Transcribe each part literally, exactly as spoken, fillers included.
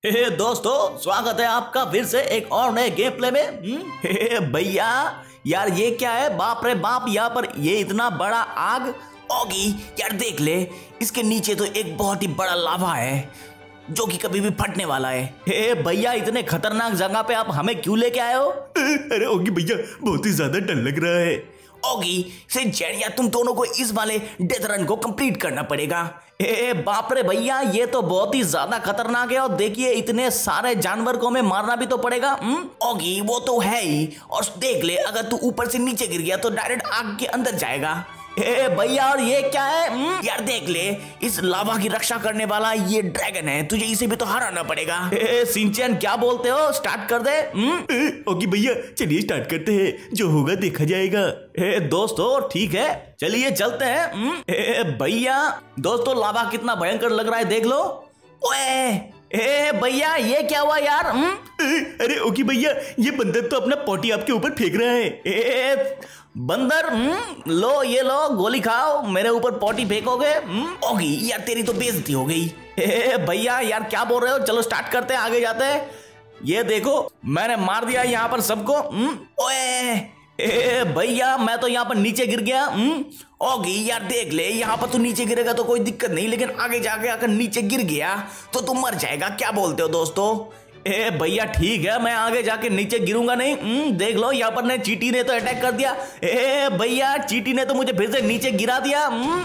हे दोस्तों, स्वागत है आपका फिर से एक और नए गेम प्ले में। हे भैया यार, ये क्या है? बाप रे बाप, यहाँ पर ये इतना बड़ा आग ओगी यार, देख ले इसके नीचे तो एक बहुत ही बड़ा लावा है जो कि कभी भी फटने वाला है। हे भैया, इतने खतरनाक जगह पे आप हमें क्यों लेके आए हो? अरे ओगी भैया, बहुत ही ज्यादा डर लग रहा है। ओगी से जेरिया, तुम दोनों को इस वाले डेथ रन को कंप्लीट करना पड़ेगा। ए बाप रे भैया, ये तो बहुत ही ज्यादा खतरनाक है। और देखिए, इतने सारे जानवर को हमें मारना भी तो पड़ेगा। ओगी वो तो है ही, और देख ले अगर तू ऊपर से नीचे गिर गया तो डायरेक्ट आग के अंदर जाएगा। ए भैया, और ये क्या है? हुँ? यार देख ले, इस लावा की रक्षा करने वाला ये ड्रैगन है, तुझे इसे भी तो हराना पड़ेगा। ए सिंचन, क्या बोलते हो? स्टार्ट कर दे। ओगी भैया, चलिए स्टार्ट करते हैं, जो होगा देखा जाएगा। ए दोस्तों, ठीक है, चलिए चलते हैं। ए भैया दोस्तों, लावा कितना भयंकर लग रहा है, देख लो। ओए ए भैया, ये क्या हुआ यार? अरे ओगी भैया, ये बंदर तो अपना पोटी आपके ऊपर फेंक रहा है। ए बंदर, लो ये लो, गोली खाओ, मेरे ऊपर पोटी फेंकोगे? ओगी यार, तेरी तो बेइज्जती हो गई। ए भैया यार, क्या बोल रहे हो? चलो स्टार्ट करते हैं, आगे जाते हैं। ये देखो, मैंने मार दिया यहाँ पर सबको। ओए ए भैया, मैं तो यहाँ पर नीचे गिर गया। ओगी यार देख ले, यहाँ पर तू नीचे गिरेगा तो कोई दिक्कत नहीं, लेकिन आगे जाके अगर नीचे गिर गया तो तू मर जाएगा। क्या बोलते हो दोस्तों? ए भैया ठीक है, मैं आगे जाके नीचे गिरूंगा नहीं। देख लो, यहाँ पर ने चींटी ने तो अटैक कर दिया। ए भैया, चींटी ने तो मुझे फिर से नीचे गिरा दिया।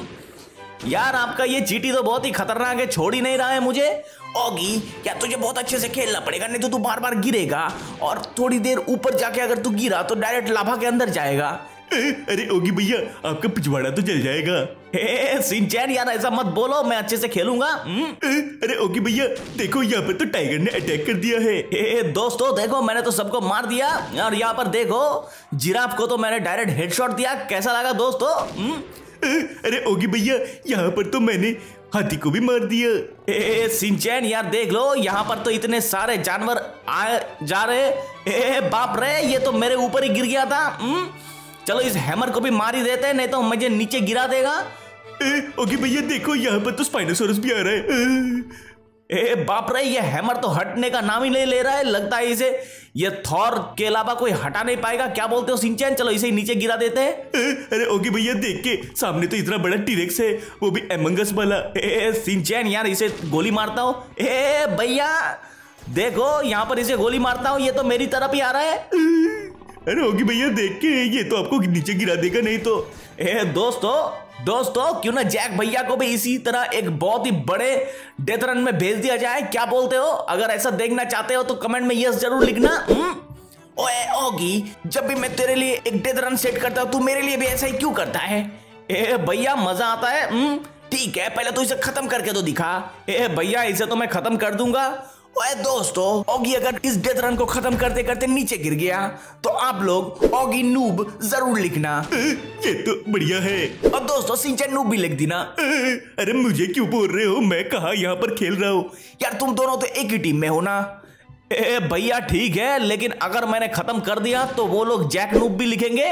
यार आपका ये चींटी तो बहुत ही खतरनाक है, छोड़ ही नहीं रहा है मुझे। ओगी यार, तुझे बहुत अच्छे से खेलना पड़ेगा, नहीं तो तू बार बार गिरेगा, और थोड़ी देर ऊपर जाके अगर तू गिरा तो डायरेक्ट लाभा के अंदर जाएगा। अरे ओगी भैया, आपका पिछवाड़ा तो जल जाएगा। ए सिंचन यार, ऐसा मत बोलो, मैं अच्छे से खेलूंगा। अरे ओगी भैया, देखो यहाँ पर तो टाइगर ने अटैक कर दिया है। ए दोस्तों देखो, मैंने तो सबको मार दिया, और यहाँ पर देखो जिराफ को तो मैंने डायरेक्ट हेडशॉट दिया। कैसा लगा दोस्तों? अरे ओगी भैया, यहाँ पर तो मैंने हाथी को भी मार दिया। ए सिंचन यार देख लो, यहाँ पर तो इतने सारे जानवर आए जा रहे। ए बाप रे, ये तो मेरे ऊपर ही गिर गया था। चलो इस हैमर को भी मार ही देते हैं, नहीं तो मुझे नीचे गिरा देगा। ओगी भैया देखो, यहाँ पर तो स्पाइनोसॉरस भी आ रहा है। ए बाप रे, ये हैमर तो हटने का नाम ही नहीं ले रहा है। लगता है इसे ये थॉर के अलावा कोई हटा नहीं पाएगा। क्या बोलते हो सिंचन? चलो इसे नीचे गिरा देते हैं। अरे ओगी भैया देख के, सामने तो इतना बड़ा टीरेक्स है, वो भी एमंगस वाला। ए सिंचन यार, इसे गोली मारता हूँ। ए भैया देखो, यहाँ पर इसे गोली मारता हूँ, ये तो मेरी तरफ ही आ रहा है। अरे ओगी भैया देख के, ये तो आपको नीचे गिरा देगा नहीं तो। ए दोस्तों दोस्तों क्यों ना जैक भैया को भी इसी तरह एक बहुत ही बड़े डेथ रन में भेज दिया जाए? क्या बोलते हो? अगर ऐसा देखना चाहते हो तो कमेंट में यस जरूर लिखना। ओए ओगी, जब भी मैं तेरे लिए एक डेथ रन सेट करता हूं, तू मेरे लिए भी ऐसा ही क्यों करता है? ए भैया, मजा आता है। ठीक है, पहले तो इसे खत्म करके तो दिखा। ए भैया, इसे तो मैं खत्म कर दूंगा। ओए दोस्तों, ओगी अगर इस डेथ रन को खत्म करते करते नीचे गिर गया तो आप लोग ओगी नूब जरूर लिखना। ये तो बढ़िया है। और दोस्तों, सिंचन नूब भी लिख देना। अरे मुझे क्यों बोल रहे हो? मैं कहाँ यहाँ पर खेल रहा हूँ? यार तुम दोनों तो एक ही टीम में हो ना। ए भैया ठीक है, लेकिन अगर मैंने खत्म कर दिया तो वो लोग जैक नूब भी लिखेंगे।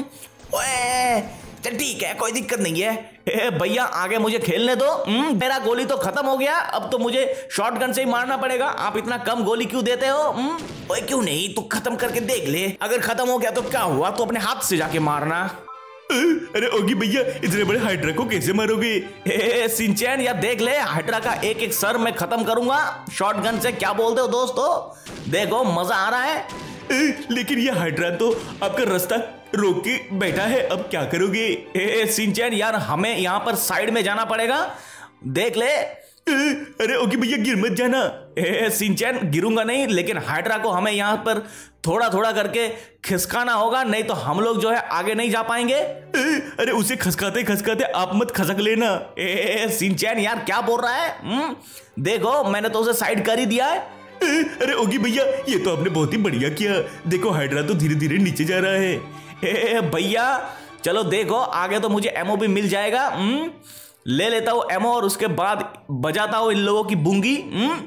ओए चल ठीक है, कोई दिक्कत नहीं है। ए भैया, आगे मुझे खेलने दो। मेरा गोली तो खत्म हो गया, अब तो मुझे शॉटगन से ही मारना पड़ेगा। आप इतना कम गोली क्यों देते हो? ओए क्यों नहीं, तू खत्म करके देख ले, अगर खत्म हो गया तो क्या हुआ, तो अपने हाथ से जाके मारना। अरे ओगी भैया, इतने बड़े हाइड्रा को कैसे मारोगे? ए सिंचन यार देख ले, हाइड्रा का एक एक सर मैं खत्म करूंगा शॉटगन से। क्या बोलते हो दोस्तों? देखो मजा आ रहा है। लेकिन ये हाइड्रा तो आपका रास्ता रोक के बैठा है, अब क्या करोगे? ए सिंचन यार, हमें यहाँ पर साइड में जाना पड़ेगा, देख ले। अरे ओगी भैया, गिर मत जाना। ए सिंचन, गिरूंगा नहीं, लेकिन हाइड्रा को हमें यहाँ पर थोड़ा थोड़ा करके खिसकाना होगा, नहीं तो हम लोग जो है आगे नहीं जा पाएंगे। अरे उसे खसकाते खसकाते आप मत खसक लेना। ए सिंचन यार, क्या बोल रहा है? हुँ? देखो, मैंने तो उसे साइड कर ही दिया है। अरे ओगी भैया, ये तो आपने बहुत ही बढ़िया किया। देखो, हाइड्रा तो धीरे धीरे नीचे जा रहा है। ए भैया चलो देखो, आगे तो मुझे एमओ भी मिल जाएगा। ले लेता हूँ एमओ, और उसके बाद बजाता हूँ इन लोगों की बूंगी।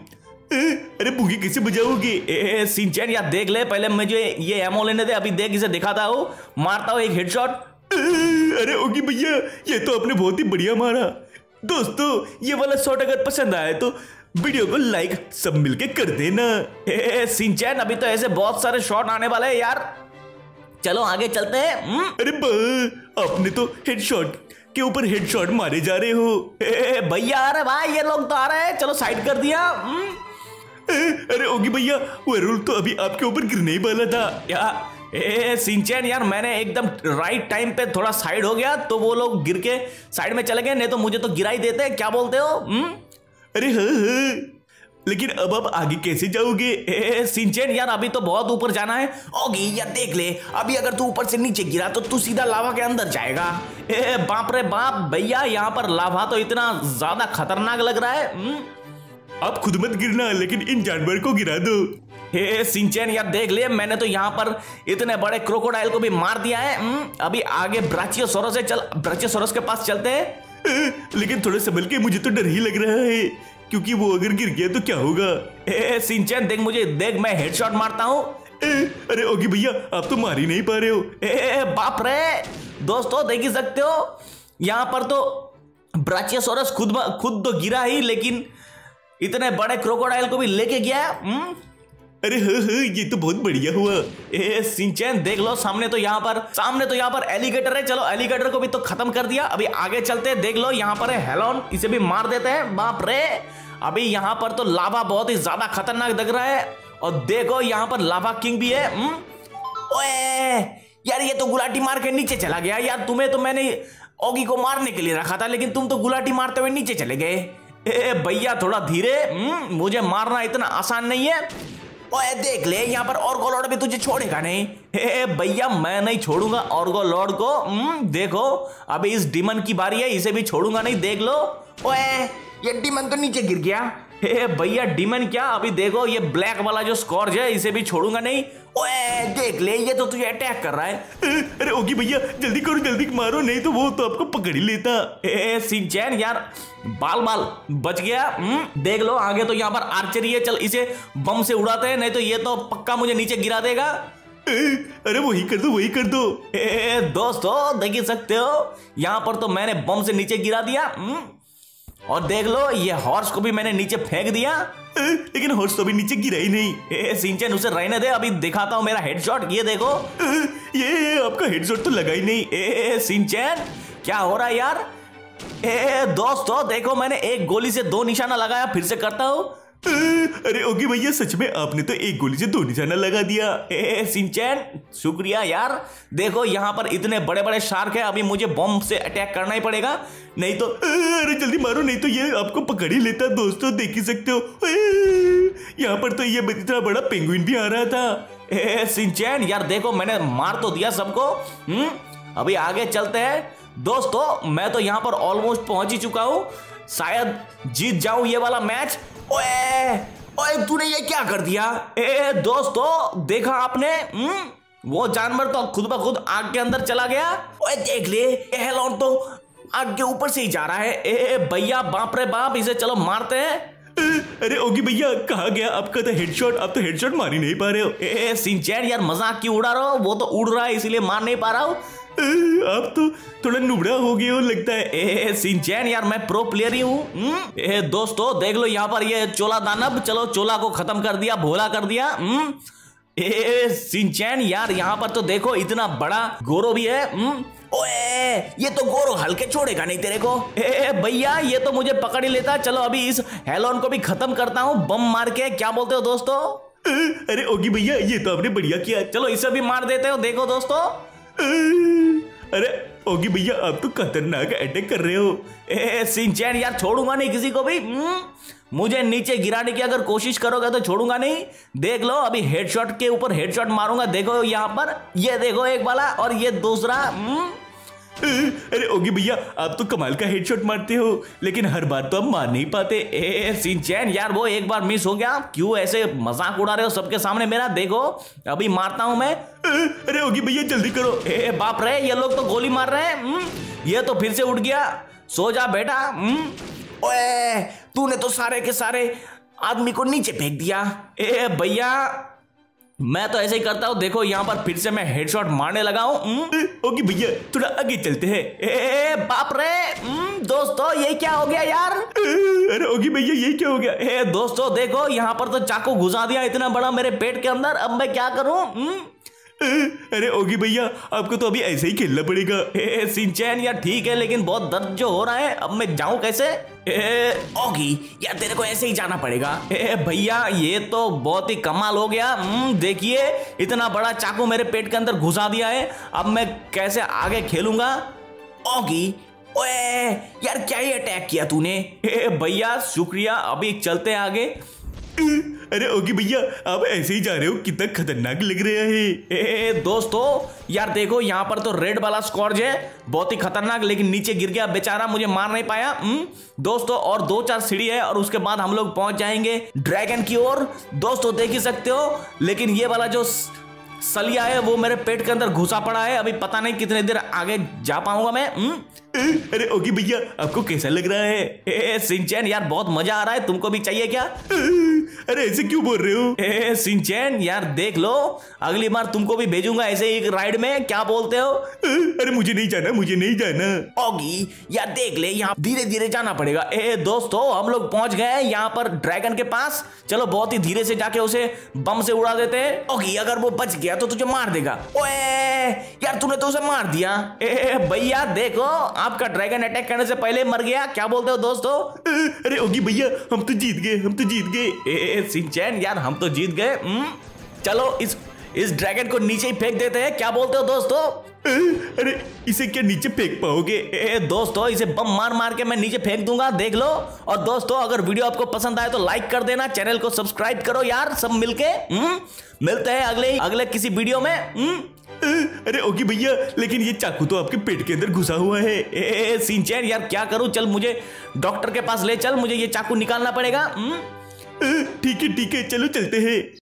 अरे बूंगी कैसे बजाओगे? ए सिंचन यार देख ले, पहले मुझे ये एमओ लेने दे, अभी देख इसे दिखाता हूँ, मारता हूँ एक हेडशॉट। अरे ओगी भैया, ये तो आपने बहुत ही बढ़िया मारा। दोस्तों, ये वाला शॉट अगर पसंद आए तो वीडियो को लाइक सब मिलके कर देना। ए सिंचैन अभी तो ऐसे बहुत सारे शॉट आने वाले हैं यार, चलो आगे चलते हैं। अरे बा, आपने तो हेडशॉट के ऊपर हेडशॉट मारे जा रहे हो। ए भैया अरे भाई ये लोग तो आ रहे हैं, चलो साइड कर दिया। अरे ओगी भैया वेयरवुल्फ तो अभी आपके ऊपर गिरने ही वाला था। या ए सिंचैन यार मैंने एकदम राइट टाइम पे थोड़ा साइड हो गया तो वो लोग गिर के साइड में चले गए, नहीं तो मुझे तो गिरा ही देते। क्या बोलते हो? हुँ? अरे हाँ हाँ, लेकिन अब आप आगे कैसे जाओगे? ए सिंचैन यार अभी तो बहुत ऊपर जाना है। ओगी यार देख ले, अभी अगर तू ऊपर से नीचे गिरा तो तू सीधा लावा के अंदर जाएगा। ए बाप रे बाप भैया, यहाँ पर लावा तो इतना ज्यादा खतरनाक लग रहा है। हुँ? आप खुद मत गिरना, लेकिन इन जानवर को गिरा दो। हे सिंचैन यार देख ले, मैंने तो यहाँ पर इतने बड़े क्रोकोडाइल को भी मार दिया है। अभी आगे ब्राचियोसोरस है, चल ब्राचियोसोरस के पास चलते हैं। लेकिन थोड़ा संभल के, मुझे तो डर ही लग रहा है क्योंकि वो अगर गिर गया तो क्या होगा। ए सिंचैन देख मुझे, देख मैं हेडशॉट मारता हूँ। अरे ओगी भैया आप तो मार ही नहीं पा रहे हो। ए बाप रे दोस्तों, देख ही सकते हो यहाँ पर तो ब्राचियोसोरस खुद खुद तो गिरा ही, लेकिन इतने बड़े क्रोकोडाइल को भी लेके गया। हुँ? अरे हाँ हाँ, ये तो बहुत बढ़िया हुआ। ए सिंचैन देख लो, सामने तो यहाँ पर सामने तो यहाँ पर एलिगेटर है, चलो एलिगेटर को भी तो खत्म कर दिया। अभी आगे चलते हैं, देख लो यहाँ पर है हेलोन, इसे भी मार देते हैं। बाप रे अभी यहाँ पर तो लावा बहुत ही ज्यादा खतरनाक लग रहा है, और देखो यहाँ पर लावा किंग भी है। ओए यार ये तो गुलाटी मार के नीचे चला गया यार। तुम्हें तो मैंने ओगी को मारने के लिए रखा था, लेकिन तुम तो गुलाटी मारते हुए नीचे चले गए। ए भैया थोड़ा धीरे, मुझे मारना इतना आसान नहीं है। ओए देख ले यहाँ पर ऑर्गो लॉर्ड भी तुझे छोड़ेगा नहीं। ए भैया मैं नहीं छोड़ूंगा ऑर्गो लॉर्ड को। देखो अभी इस डीमन की बारी है, इसे भी छोड़ूंगा नहीं। देख लो, ओए ये डीमन तो नीचे गिर गया। ए भैया डीमन क्या, अभी देखो ये ब्लैक वाला जो स्कॉर्च है, इसे भी छोड़ूंगा नहीं। ओए देख ले ये तो तुझे अटैक कर रहा है। अरे ओगी भैया जल्दी करो, जल्दी मारो, नहीं तो वो तो आपको पकड़ ही लेता। ए सिंचैन यार बाल बाल बच गया। देख लो आगे तो यहाँ पर आर्चरी है, चल इसे बम से उड़ाते हैं, नहीं तो ये तो पक्का मुझे नीचे गिरा देगा। अरे वही कर दो, वही कर दो। ए दोस्तों देख ही सकते हो यहाँ पर तो मैंने बम से नीचे गिरा दिया, और देख लो ये हॉर्स को भी मैंने नीचे फेंक दिया, लेकिन हॉर्स तो भी नीचे गिरा ही नहीं। ए सिंचैन उसे रहने दे, अभी दिखाता हूं मेरा हेडशॉट। ये देखो, ये आपका हेडशॉट तो लगा ही नहीं। ए सिंचैन क्या हो रहा है यार। ए दोस्तों देखो मैंने एक गोली से दो निशाना लगाया, फिर से करता हूं। अरे ओगी भैया सच में आपने तो एक गोली से दो निशाना लगा दिया। ए सिंचैन शुक्रिया यार। देखो यहाँ पर इतने बड़े बड़े शार्क है, अभी मुझे बम से अटैक करना ही पड़ेगा, नहीं तो अरे जल्दी मारो, नहीं तो ये आपको पकड़ ही लेता। दोस्तों देख ही सकते हो, यहाँ पर तो ये इतना बड़ा पेंगुइन भी आ रहा था। ए सिंचैन यार देखो मैंने मार तो दिया सबको। हम्म अभी आगे चलते हैं दोस्तों। मैं तो यहाँ पर ऑलमोस्ट पहुंच ही चुका हूँ, शायद जीत जाऊं ये वाला मैच। ओए ओए तूने ये क्या कर दिया। ए दोस्तों देखा आपने, वो जानवर तो खुद ब खुद आग के अंदर चला गया। ओए देख ले हेलोन तो आग के ऊपर से ही जा रहा है। ए भैया बाप रे बाप, इसे चलो मारते हैं। अरे ओगी भैया कहाँ गया आपका तो हेडशॉट, आप तो हेडशॉट मार ही नहीं पा रहे हो। ए सिंचैन यार मजाक क्यों उड़ा रहा हो, वो तो उड़ रहा है इसीलिए मार नहीं पा रहा हूँ। आप तो थोड़ा नुबड़ा हो गए हो लगता है। ए सिंचैन यार मैं प्रो प्लेयर ही हूँ। ए दोस्तों देख लो यहाँ पर ये चोला दानव, चलो चोला को खत्म कर दिया, भोला कर दिया। ए सिंचैन यार यहाँ पर तो देखो इतना बड़ा गोरो भी है। ओए ये तो गोरो हल्के छोड़ेगा नहीं तेरे को। ए भैया ये तो मुझे पकड़ ही लेता। चलो अभी इस हेलोन को भी खत्म करता हूँ बम मार के, क्या बोलते हो दोस्तों। अरे ओगी भैया ये तो आपने बढ़िया किया, चलो इसे भी मार देते हो। देखो दोस्तों, अरे ओगी भैया आप तो खतरनाक अटैक कर रहे हो। ए सिंचैन यार छोड़ूंगा नहीं किसी को भी, मुझे नीचे गिराने की अगर कोशिश करोगे तो छोड़ूंगा नहीं। देख लो अभी हेडशॉट के ऊपर हेडशॉट मारूंगा। देखो यहाँ पर ये देखो एक वाला और ये दूसरा। अरे ओगी भैया आप तो कमाल का हेडशॉट मारते हो, लेकिन हर बार तो आप मार नहीं पाते। ए सिंचैन यार वो एक बार मिस हो गया, क्यों ऐसे मजाक उड़ा रहे हो सबके सामने मेरा। देखो अभी मारता हूं मैं। अरे ओगी भैया जल्दी करो। ए बाप रे ये लोग तो गोली मार रहे हैं। ये तो फिर से उठ गया, सो जा बेटा। ओए तूने तो सारे के सारे आदमी को नीचे फेंक दिया। ए भैया मैं तो ऐसे ही करता हूँ। देखो यहाँ पर फिर से मैं हेडशॉट मारने लगा हूँ। ओके भैया थोड़ा आगे चलते हैं। ए बाप रे दोस्तों ये क्या हो गया यार। अरे ओगी भैया ये क्या हो गया। ए दोस्तों देखो यहाँ पर तो चाकू घुसा दिया इतना बड़ा मेरे पेट के अंदर। अब मैं क्या करूँ। अरे ओगी भैया आपको तो अभी ऐसे ही खेलना पड़ेगा। ए सिंचैन यार ठीक है लेकिन बहुत दर्द जो हो रहा है। अब मैं जाऊं कैसे। ए ओगी यार तेरे को ऐसे ही जाना पड़ेगा। ए भैया ये तो बहुत ही कमाल हो गया। देखिए इतना बड़ा चाकू मेरे पेट के अंदर घुसा दिया है। अब मैं कैसे आगे खेलूंगा। ओगी ओए यार क्या ही अटैक किया तूने। ए भैया शुक्रिया अभी चलते आगे। अरे ओगी भैया आप ऐसे ही जा रहे हो कितना खतरनाक लग रहा है। ए दोस्तों यार देखो यहाँ पर तो रेड वाला स्कॉर्ज है बहुत ही खतरनाक लेकिन नीचे गिर गया बेचारा मुझे मार नहीं पाया। दोस्तों और दो चार सीढ़ी है और उसके बाद हम लोग पहुंच जाएंगे ड्रैगन की ओर। दोस्तों देख ही सकते हो लेकिन ये वाला जो सलिया है वो मेरे पेट के अंदर घुसा पड़ा है। अभी पता नहीं कितने देर आगे जा पाऊंगा मैं। हुँ? अरे ओगी भैया आपको कैसा लग रहा है। ए सिंचैन यार बहुत मजा आ रहा है तुमको भी चाहिए क्या। अरे ऐसे क्यों बोल रहे हो। ए सिंचैन यार देख लो अगली बार तुमको भी भेजूंगा ऐसे एक राइड में क्या बोलते हो। अरे मुझे नहीं जाना मुझे नहीं जाना। ओगी यार देख ले यहाँ धीरे धीरे जाना पड़ेगा। ए दोस्तों हम लोग पहुंच गए यहाँ पर ड्रैगन के पास। चलो बहुत ही धीरे से जाके उसे बम से उड़ा देते हैं। ओगी अगर वो बच गया तो तुझे मार देगा। ओए यार तूने तो उसे मार दिया। ए भैया देखो आपका ड्रैगन अटैक करने से पहले मर गया। क्या बोलते हो दोस्तों। अरे ओगी भैया हम तो जीत गए हम तो जीत गए। ए सिंचैन यार हम तो जीत गए। चलो इस इस ड्रैगन को नीचे ही फेंक देते हैं। क्या बोलते हो दोस्तों। अरे इसे क्या नीचे फेंक पाओगे। ए दोस्तों इसे बम मार मार के मैं नीचे फेंक दूंगा देख लो। और दोस्तों अगर वीडियो आपको पसंद आए तो लाइक कर देना चैनल को सब्सक्राइब करो यार सब मिलके। मिलते हैं अगले अगले किसी वीडियो में। अरे ओगी भैया लेकिन ये चाकू तो आपके पेट के अंदर घुसा हुआ है। ए सिंचैन यार क्या करूं। चल मुझे डॉक्टर के पास ले चल मुझे ये चाकू निकालना पड़ेगा। ठीक है ठीक है चलो चलते हैं।